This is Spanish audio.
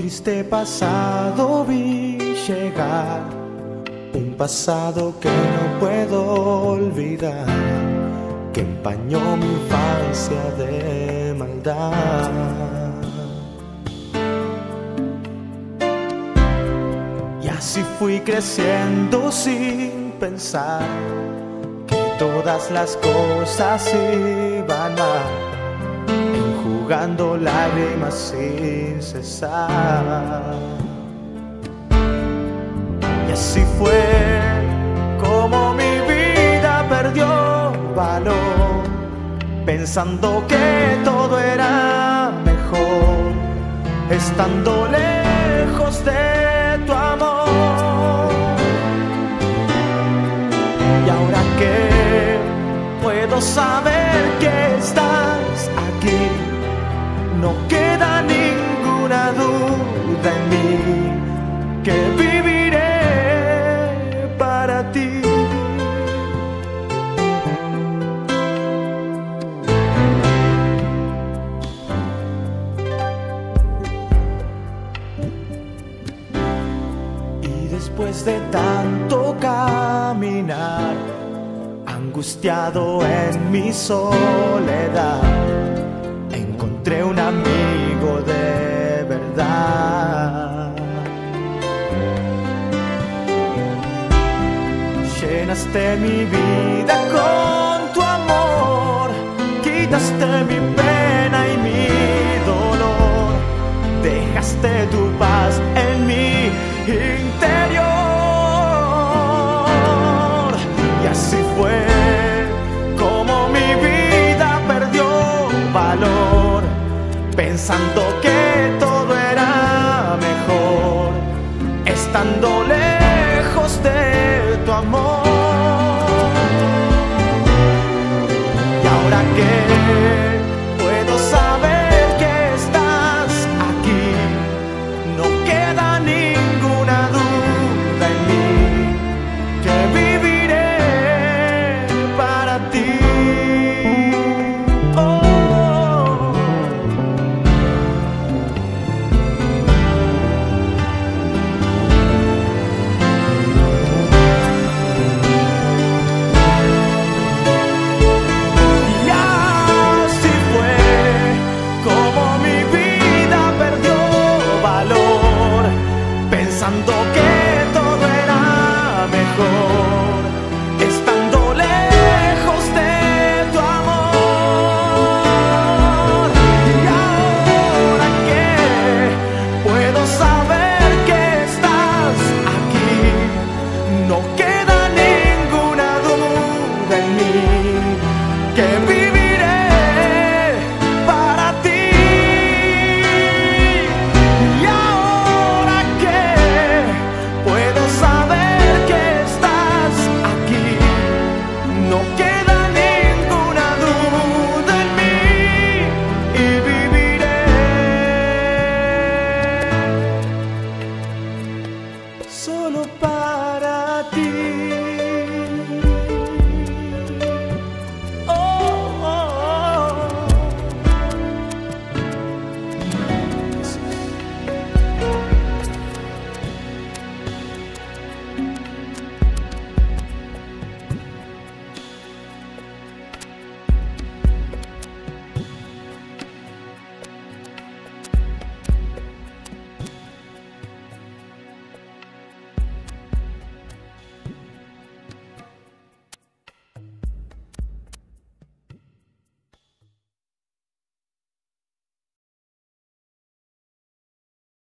triste pasado vi llegar, un pasado que no puedo olvidar, que empañó mi infancia de maldad. Y así fui creciendo sin pensar que todas las cosas iban mal, enjugando lágrimas sin cesar. Y así fue como mi vida perdió valor, pensando que todo era mejor, estando lejos de tu amor. Y ahora que puedo saber que estás aquí, no queda ninguna duda en mí que viviré para ti. Y después de tanto caminar, angustiado en mi soledad, encontré un amigo de verdad. Llenaste mi vida con tu amor, quitaste mi pena y mi dolor, dejaste tu paz en mi interior. Y así fue como mi vida perdió valor, pensando que todo era mejor, estando lejos de tu amor. Y ahora que